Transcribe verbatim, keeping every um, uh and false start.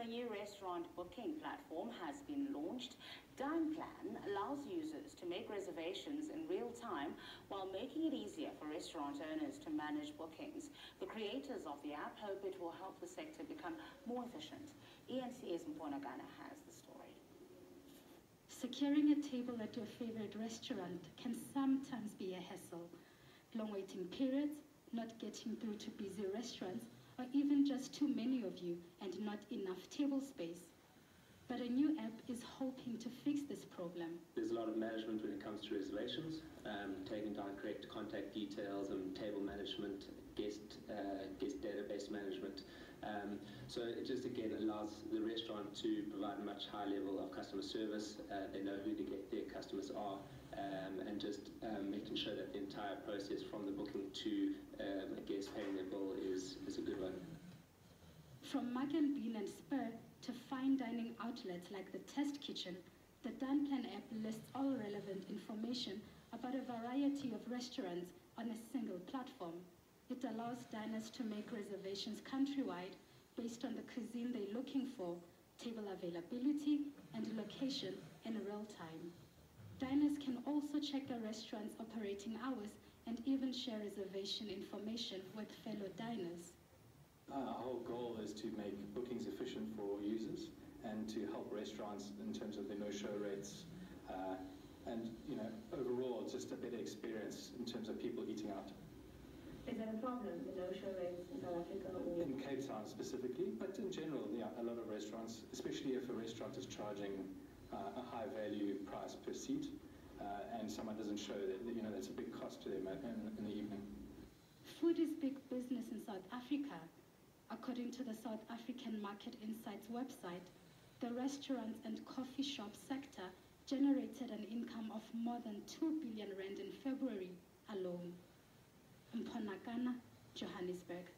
new restaurant booking platform has been launched. DinePlan allows users to make reservations in real time while making it easier for restaurant owners to manage bookings. The creators of the app hope it will help the sector become more efficient. E N C's Mponagana has the story. Securing a table at your favorite restaurant can sometimes be a hassle. Long waiting periods, not getting through to busy restaurants, or even just too many of you and not enough table space. But a new app is hoping to fix this problem. There's a lot of management when it comes to reservations, um, taking down correct contact details and table management, guest, uh, guest database management. Um, so it just again allows the restaurant to provide a much higher level of customer service. Uh, they know who the, their customers are, um, and just um, making sure that the entire process from the booking to um, a guest paying their bill is, is a good one. From Mug and Bean and Spur to fine dining outlets like the Test Kitchen, the DinePlan app lists all relevant information about a variety of restaurants on a single platform. It allows diners to make reservations countrywide based on the cuisine they're looking for, table availability, and location in real time. Diners can also check a restaurant's operating hours and even share reservation information with fellow diners. Uh, our whole goal is to make bookings efficient for users and to help restaurants in terms of their no-show rates, uh, and you know, overall it's just a better experience in terms of people eating out. Is that a problem, the no-show rates in South Africa? Or? In Cape Town specifically, but in general, yeah, a lot of restaurants, especially if a restaurant is charging uh, a high value price per seat, uh, and someone doesn't show that, you know, that's a big cost to them in, in the evening. Food is big business in South Africa. According to the South African Market Insights website, the restaurants and coffee shop sector generated an income of more than two billion rand in February alone. Mponagana, Johannesburg.